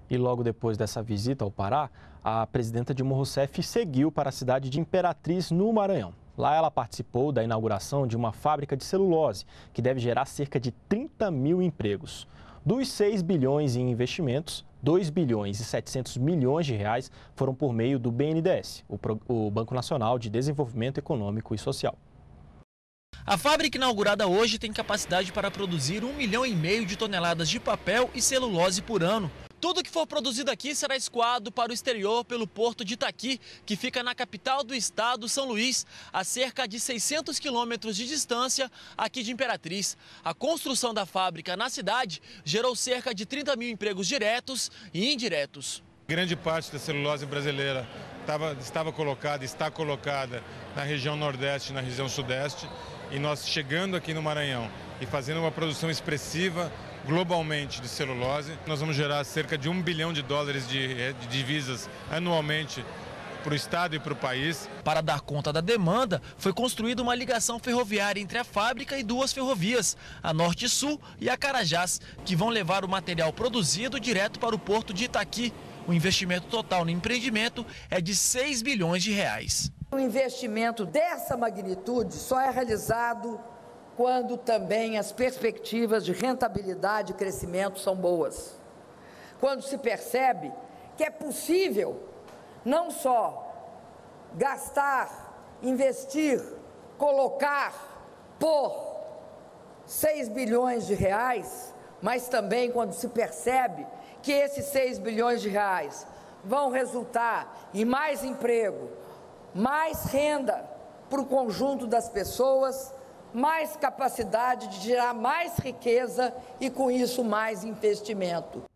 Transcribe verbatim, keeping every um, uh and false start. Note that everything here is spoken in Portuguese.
E logo depois dessa visita ao Pará, a presidenta Dilma Rousseff seguiu para a cidade de Imperatriz, no Maranhão. Lá ela participou da inauguração de uma fábrica de celulose, que deve gerar cerca de trinta mil empregos. Dos seis bilhões em investimentos, dois bilhões e setecentos milhões de reais foram por meio do B N D E S, o Banco Nacional de Desenvolvimento Econômico e Social. A fábrica inaugurada hoje tem capacidade para produzir um milhão e meio de toneladas de papel e celulose por ano. Tudo que for produzido aqui será escoado para o exterior pelo porto de Itaqui, que fica na capital do estado, São Luís, a cerca de seiscentos quilômetros de distância aqui de Imperatriz. A construção da fábrica na cidade gerou cerca de trinta mil empregos diretos e indiretos. Grande parte da celulose brasileira estava, estava colocada, está colocada na região Nordeste e na região Sudeste. E nós chegando aqui no Maranhão e fazendo uma produção expressiva globalmente de celulose, nós vamos gerar cerca de um bilhão de dólares de, de divisas anualmente para o estado e para o país. Para dar conta da demanda, foi construída uma ligação ferroviária entre a fábrica e duas ferrovias, a Norte Sul e a Carajás, que vão levar o material produzido direto para o porto de Itaqui. O investimento total no empreendimento é de seis bilhões de reais. Um investimento dessa magnitude só é realizado quando também as perspectivas de rentabilidade e crescimento são boas. Quando se percebe que é possível não só gastar, investir, colocar, pôr seis bilhões de reais, mas também quando se percebe que esses seis bilhões de reais vão resultar em mais emprego, mais renda para o conjunto das pessoas, mais capacidade de gerar mais riqueza e, com isso, mais investimento.